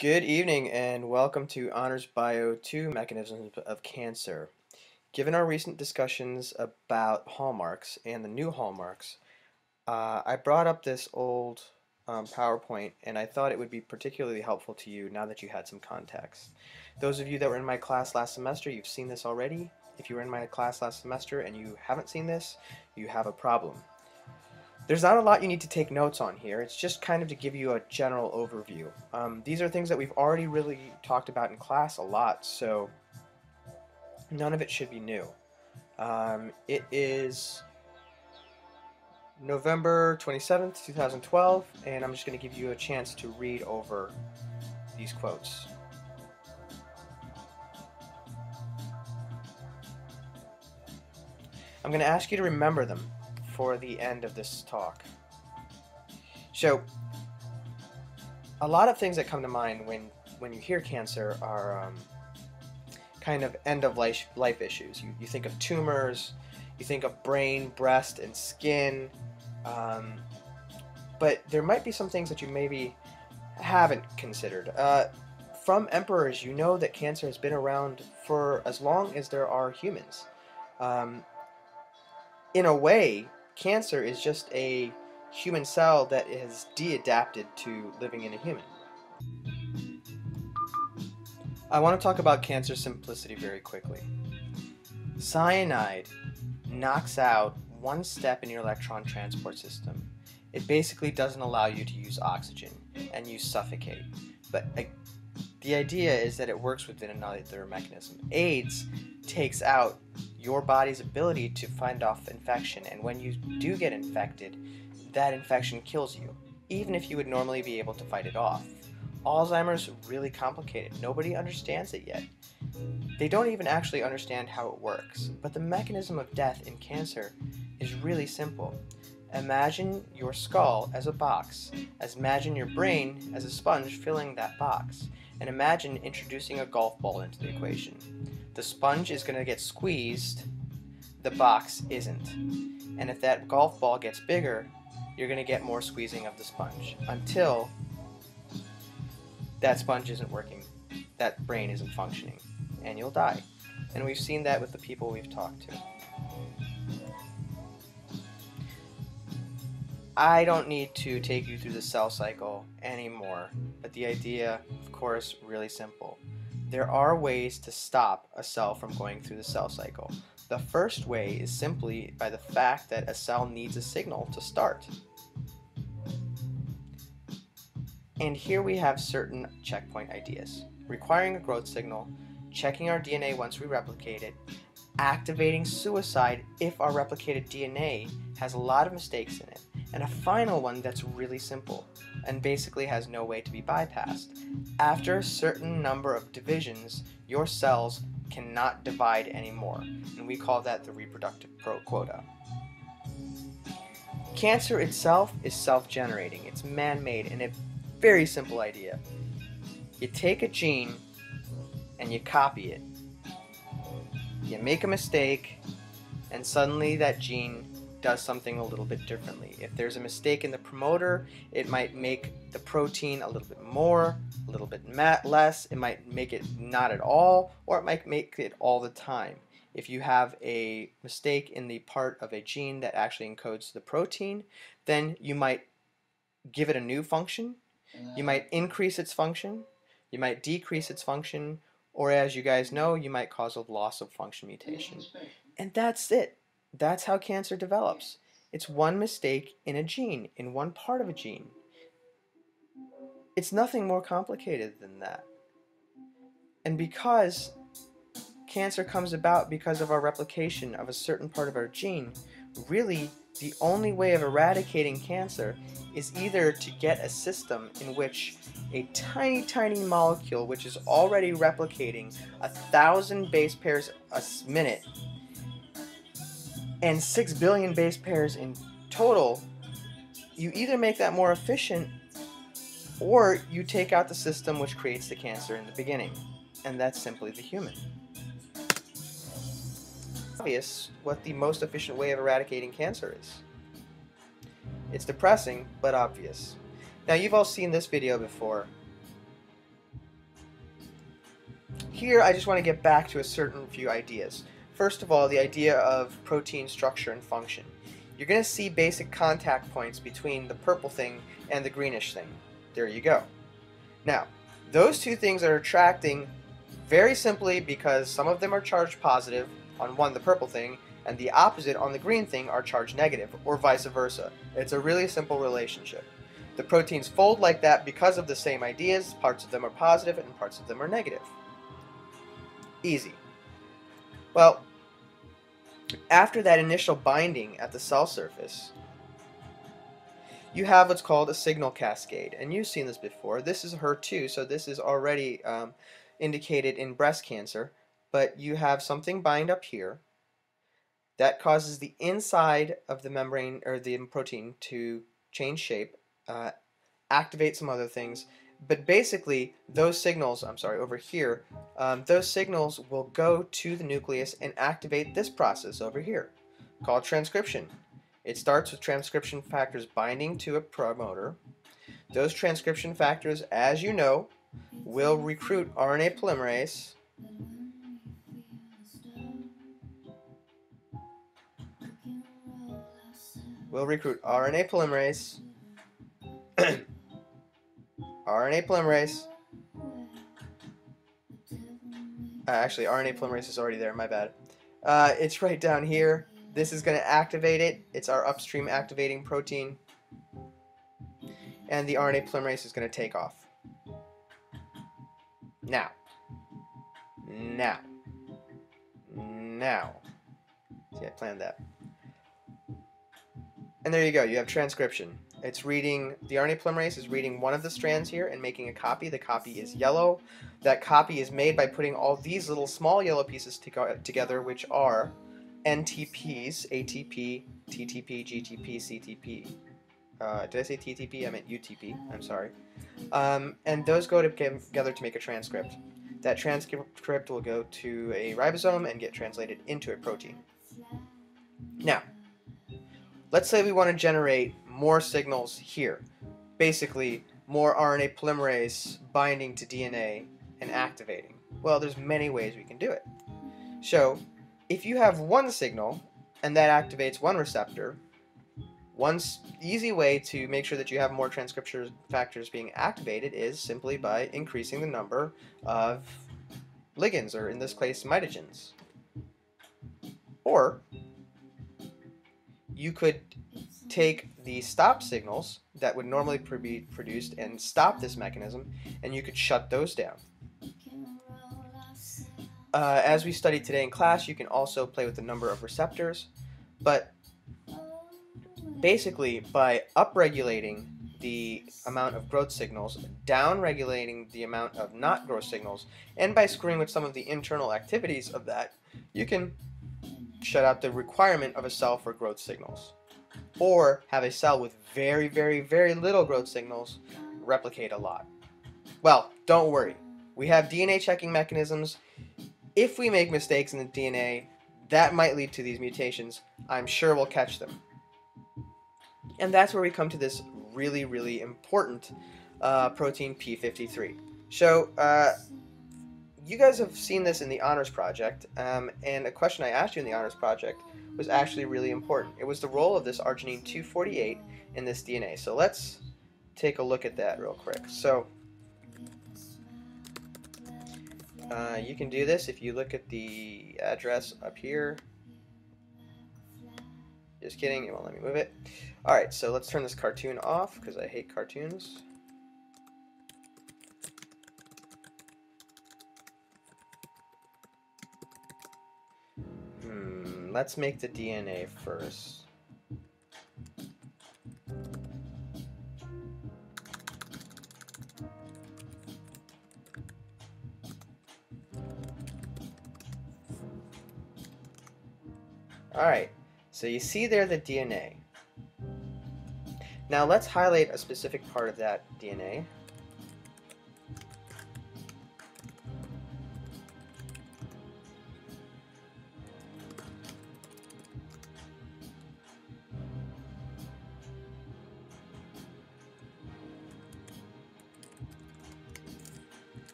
Good evening and welcome to Honors Bio 2 Mechanisms of Cancer. Given our recent discussions about hallmarks and the new hallmarks, I brought up this old PowerPoint and I thought it would be particularly helpful to you now that you had some context. Those of you that were in my class last semester, you've seen this already. If you were in my class last semester and you haven't seen this, you have a problem. There's not a lot you need to take notes on here. It's just kind of to give you a general overview. These are things that we've already really talked about in class a lot, so none of it should be new. It is November 27th, 2012, and I'm just going to give you a chance to read over these quotes. I'm going to ask you to remember them for the end of this talk. So, a lot of things that come to mind when you hear cancer are kind of end-of-life issues. You think of tumors, you think of brain, breast, and skin, but there might be some things that you maybe haven't considered. From emperors, you know that cancer has been around for as long as there are humans. In a way, cancer is just a human cell that is de-adapted to living in a human. I want to talk about cancer simplicity very quickly. Cyanide knocks out one step in your electron transport system. It basically doesn't allow you to use oxygen, and you suffocate. But the idea is that it works within another mechanism. AIDS takes out your body's ability to find off infection, and when you do get infected, that infection kills you, even if you would normally be able to fight it off. Alzheimer's is really complicated. Nobody understands it yet. They don't even actually understand how it works, but the mechanism of death in cancer is really simple. Imagine your skull as a box, imagine your brain as a sponge filling that box, and imagine introducing a golf ball into the equation. The sponge is going to get squeezed, the box isn't. And if that golf ball gets bigger, you're going to get more squeezing of the sponge until that sponge isn't working, that brain isn't functioning, and you'll die. And we've seen that with the people we've talked to. I don't need to take you through the cell cycle anymore, but the idea, of course, really simple. There are ways to stop a cell from going through the cell cycle. The first way is simply by the fact that a cell needs a signal to start. And here we have certain checkpoint ideas. Requiring a growth signal, checking our DNA once we replicate it, activating suicide if our replicated DNA has a lot of mistakes in it, and a final one that's really simple and basically has no way to be bypassed. After a certain number of divisions, your cells cannot divide anymore, and we call that the reproductive quota. Cancer itself is self-generating. It's man-made, and a very simple idea. You take a gene and you copy it. You make a mistake, and suddenly that gene does something a little bit differently. If there's a mistake in the promoter, it might make the protein a little bit more, a little bit less, it might make it not at all, or it might make it all the time. If you have a mistake in the part of a gene that actually encodes the protein, then you might give it a new function, you might increase its function, you might decrease its function, or as you guys know, you might cause a loss of function mutation. And that's it. That's how cancer develops. It's one mistake in a gene, in one part of a gene. It's nothing more complicated than that. And because cancer comes about because of our replication of a certain part of our gene, really the only way of eradicating cancer is either to get a system in which a tiny molecule, which is already replicating 1,000 base pairs a minute, and 6 billion base pairs in total, you either make that more efficient or you take out the system which creates the cancer in the beginning, and that's simply the human. It's obvious what the most efficient way of eradicating cancer is. It's depressing, but obvious. Now, you've all seen this video before. here I just want to get back to a certain few ideas. First of all, the idea of protein structure and function. You're going to see basic contact points between the purple thing and the greenish thing. There you go. Now, those two things are attracting very simply because some of them are charged positive on one, the purple thing, and the opposite on the green thing are charged negative, or vice versa. It's a really simple relationship. The proteins fold like that because of the same ideas. Parts of them are positive and parts of them are negative. Easy. Well, after that initial binding at the cell surface, you have what's called a signal cascade, and you've seen this before. This is HER2, so this is already indicated in breast cancer, but you have something bind up here that causes the inside of the membrane or the protein to change shape, activate some other things, but basically those signals, over here, those signals will go to the nucleus and activate this process over here called transcription. It starts with transcription factors binding to a promoter. Those transcription factors, as you know, will recruit RNA polymerase actually, RNA polymerase is already there, my bad. It's right down here. This is going to activate it. It's our upstream activating protein. And the RNA polymerase is going to take off. Now. See, I planned that. And there you go. You have transcription. It's reading, the RNA polymerase is reading one of the strands here and making a copy. The copy is yellow. That copy is made by putting all these little small yellow pieces together, which are NTPs, ATP, TTP, GTP, CTP. Did I say TTP? I meant UTP. I'm sorry. And those go together to make a transcript. That transcript will go to a ribosome and get translated into a protein. Now, let's say we want to generate more signals here. Basically, more RNA polymerase binding to DNA and activating. Well, there's many ways we can do it. So, if you have one signal and that activates one receptor, one easy way to make sure that you have more transcription factors being activated is simply by increasing the number of ligands, or in this case, mitogens. Or you could take the stop signals that would normally be produced and stop this mechanism, and you could shut those down. As we studied today in class, you can also play with the number of receptors, but basically by upregulating the amount of growth signals, downregulating the amount of not growth signals, and by screwing with some of the internal activities of that, you can shut out the requirement of a cell for growth signals. Or have a cell with very, very, very little growth signals replicate a lot. Well, don't worry. We have DNA checking mechanisms. If we make mistakes in the DNA, that might lead to these mutations. I'm sure we'll catch them. And that's where we come to this really, really important protein P53. So, you guys have seen this in the honors project, and a question I asked you in the honors project was actually really important. It was the role of this arginine 248 in this DNA. So let's take a look at that real quick. So you can do this if you look at the address up here. Just kidding, it won't let me move it. Alright, so let's turn this cartoon off because I hate cartoons. Let's make the DNA first. Alright, so you see there the DNA. Now let's highlight a specific part of that DNA.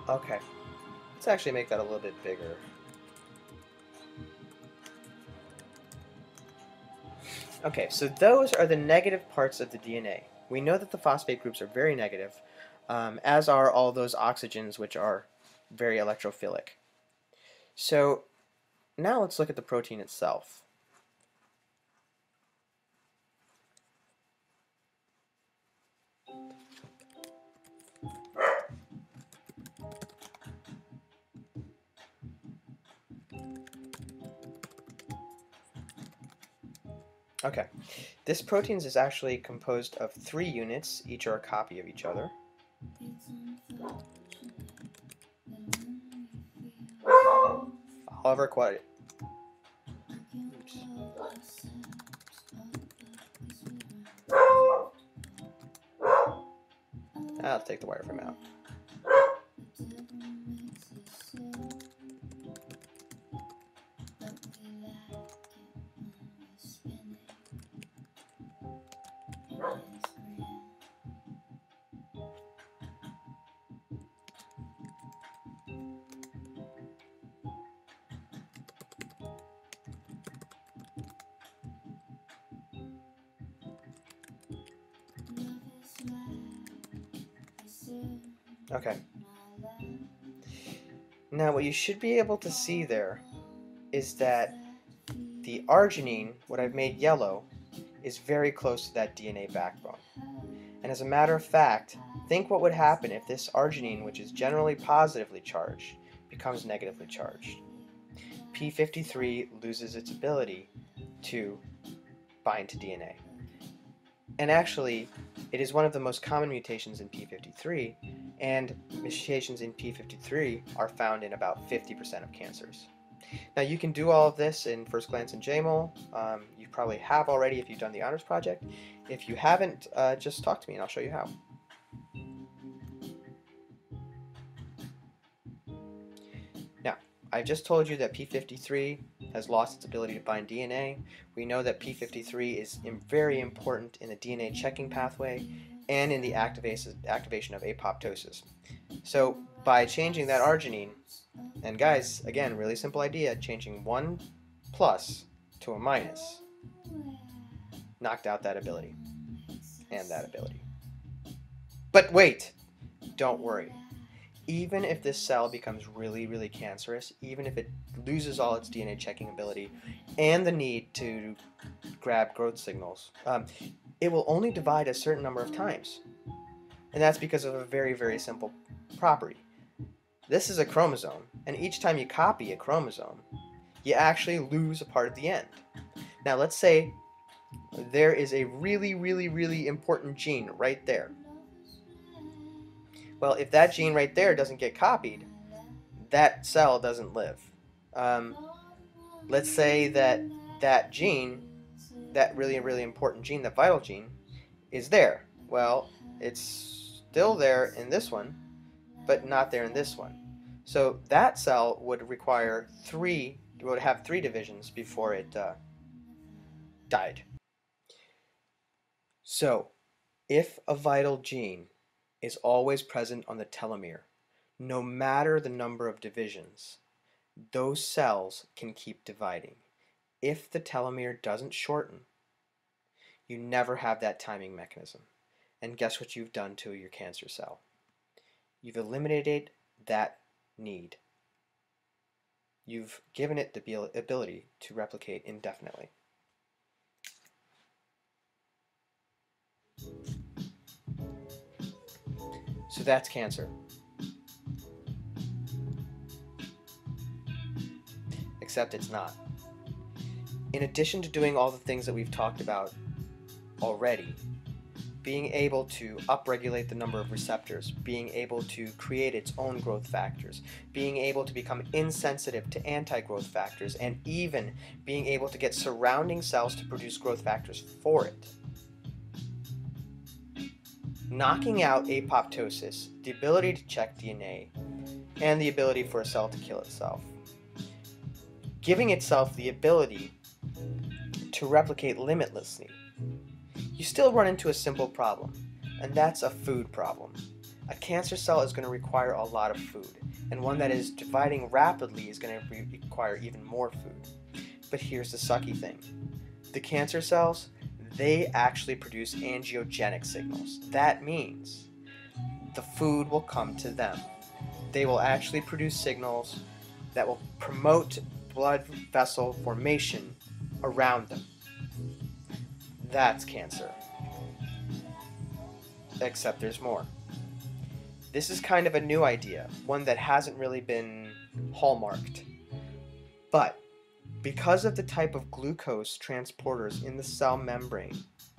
Okay, let's actually make that a little bit bigger. Okay, so those are the negative parts of the DNA. We know that the phosphate groups are very negative, as are all those oxygens which are very electrophilic. So now let's look at the protein itself. Okay, this protein is actually composed of 3 units, each are a copy of each other. However, I'll take the wireframe out. Okay. Now what you should be able to see there is that the arginine, what I've made yellow, is very close to that DNA backbone. And as a matter of fact, think what would happen if this arginine, which is generally positively charged, becomes negatively charged. P53 loses its ability to bind to DNA. And actually, it is one of the most common mutations in P53, and mutations in P53 are found in about 50% of cancers. Now you can do all of this in First Glance and JMOL. You probably have already if you've done the honors project. If you haven't, just talk to me and I'll show you how. Now, I just told you that P53 has lost its ability to bind DNA. We know that P53 is very important in the DNA checking pathway and in the activation of apoptosis. So by changing that arginine, and guys, again, really simple idea, changing one plus to a minus knocked out that ability and that ability. But wait, don't worry. Even if this cell becomes really, really cancerous, even if it loses all its DNA checking ability and the need to grab growth signals, it will only divide a certain number of times. And that's because of a very, very simple property. This is a chromosome, and each time you copy a chromosome, you actually lose a part at the end. Now let's say there is a really, really, really important gene right there. Well, if that gene right there doesn't get copied, that cell doesn't live. Let's say that that gene, that really, really important gene, that vital gene, is there. Well, it's still there in this one, but not there in this one. So that cell would have 3 divisions before it died. So, if a vital gene is always present on the telomere, no matter the number of divisions, those cells can keep dividing. If the telomere doesn't shorten, you never have that timing mechanism. And guess what you've done to your cancer cell? You've eliminated that need. You've given it the ability to replicate indefinitely. So that's cancer. Except it's not. In addition to doing all the things that we've talked about already, being able to upregulate the number of receptors, being able to create its own growth factors, being able to become insensitive to anti-growth factors, and even being able to get surrounding cells to produce growth factors for it. Knocking out apoptosis, the ability to check DNA, and the ability for a cell to kill itself. Giving itself the ability to replicate limitlessly. You still run into a simple problem, and that's a food problem. A cancer cell is going to require a lot of food, and one that is dividing rapidly is going to require even more food. But here's the sucky thing. The cancer cells, they actually produce angiogenic signals. That means the food will come to them. They will actually produce signals that will promote blood vessel formation around them. That's cancer. Except there's more. This is kind of a new idea, one that hasn't really been hallmarked. But because of the type of glucose transporters in the cell membrane,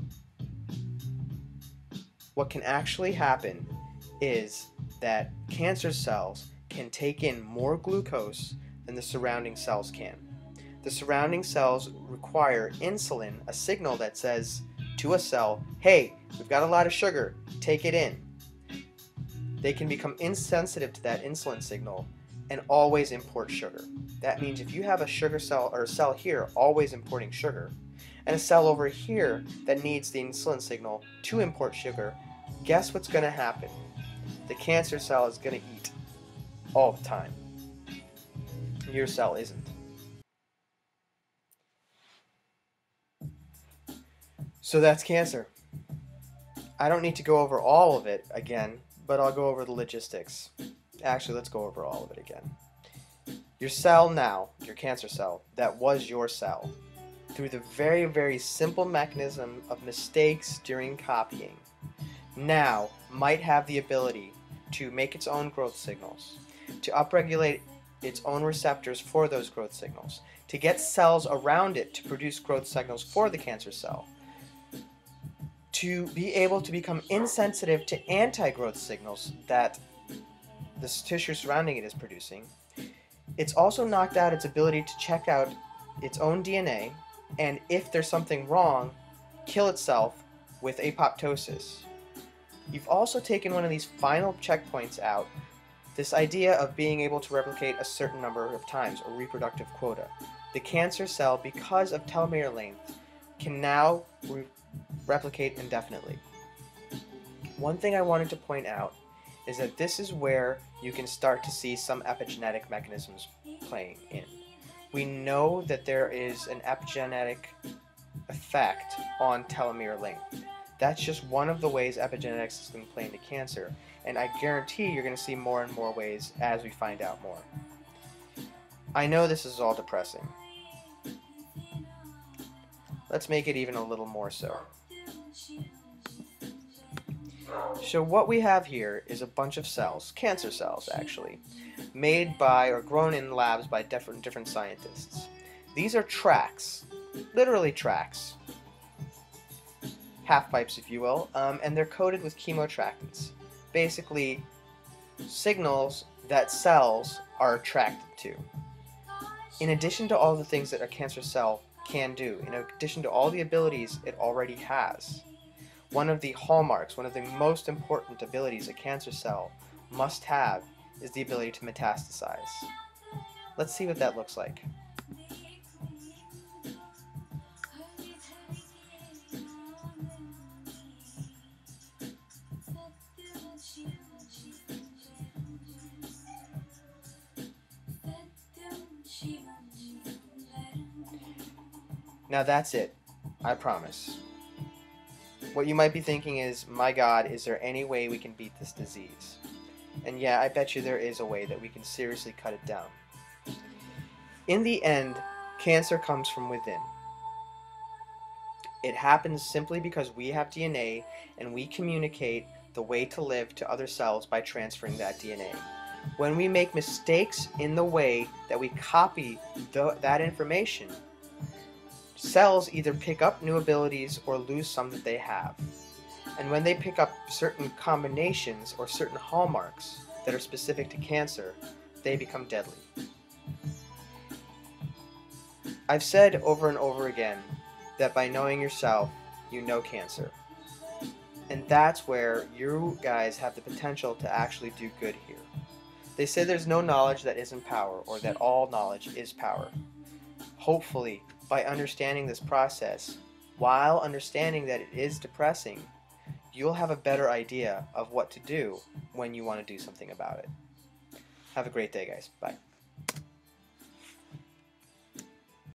what can actually happen is that cancer cells can take in more glucose than the surrounding cells can. The surrounding cells require insulin, a signal that says to a cell, hey, we've got a lot of sugar, take it in. They can become insensitive to that insulin signal and always import sugar. That means if you have a sugar cell or a cell here always importing sugar, and a cell over here that needs the insulin signal to import sugar, guess what's going to happen? The cancer cell is going to eat all the time. Your cell isn't. So that's cancer. I don't need to go over all of it again, but I'll go over the logistics. Actually, let's go over all of it again. Your cell now, your cancer cell, that was your cell, through the very, very simple mechanism of mistakes during copying, now might have the ability to make its own growth signals, to upregulate its own receptors for those growth signals, to get cells around it to produce growth signals for the cancer cell, to be able to become insensitive to anti-growth signals that the tissue surrounding it is producing. It's also knocked out its ability to check out its own DNA, and if there's something wrong, kill itself with apoptosis. You've also taken one of these final checkpoints out, this idea of being able to replicate a certain number of times, or reproductive quota. The cancer cell, because of telomere length, can now replicate indefinitely. One thing I wanted to point out is that this is where you can start to see some epigenetic mechanisms playing in. We know that there is an epigenetic effect on telomere length. That's just one of the ways epigenetics is going to play into cancer, and I guarantee you're going to see more and more ways as we find out more. I know this is all depressing. Let's make it even a little more so. So what we have here is a bunch of cells, cancer cells actually, made by or grown in labs by different scientists. These are tracks, literally tracks, half pipes if you will, and they're coated with chemoattractants, basically signals that cells are attracted to. In addition to all the things that a cancer cell can do, in addition to all the abilities it already has, one of the hallmarks, one of the most important abilities a cancer cell must have is the ability to metastasize. Let's see what that looks like. Now that's it, I promise. What you might be thinking is, my God, is there any way we can beat this disease? And yeah, I bet you there is a way that we can seriously cut it down. In the end, cancer comes from within. It happens simply because we have DNA and we communicate the way to live to other cells by transferring that DNA. When we make mistakes in the way that we copy that information, cells either pick up new abilities or lose some that they have. And when they pick up certain combinations or certain hallmarks that are specific to cancer, they become deadly. I've said over and over again that by knowing yourself, you know cancer. And that's where you guys have the potential to actually do good here. They say there's no knowledge that isn't power, or that all knowledge is power. Hopefully, by understanding this process, while understanding that it is depressing, you'll have a better idea of what to do when you want to do something about it. Have a great day, guys. Bye.